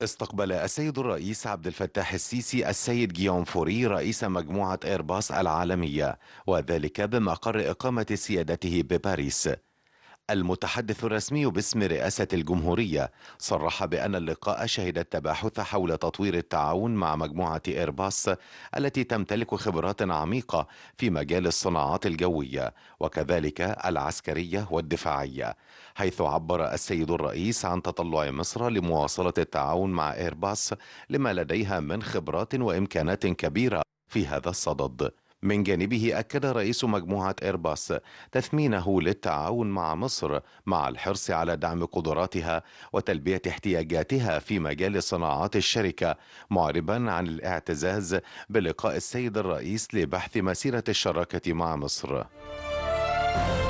استقبل السيد الرئيس عبد الفتاح السيسي السيد جيوم فوري رئيس مجموعة إيرباص العالمية، وذلك بمقر إقامة سيادته بباريس. المتحدث الرسمي باسم رئاسة الجمهورية صرح بأن اللقاء شهد التباحث حول تطوير التعاون مع مجموعة إيرباص التي تمتلك خبرات عميقة في مجال الصناعات الجوية وكذلك العسكرية والدفاعية، حيث عبر السيد الرئيس عن تطلع مصر لمواصلة التعاون مع إيرباص لما لديها من خبرات وإمكانات كبيرة في هذا الصدد. من جانبه أكد رئيس مجموعة إيرباص تثمينه للتعاون مع مصر مع الحرص على دعم قدراتها وتلبية احتياجاتها في مجال صناعات الشركة، معربا عن الاعتزاز بلقاء السيد الرئيس لبحث مسيرة الشراكة مع مصر.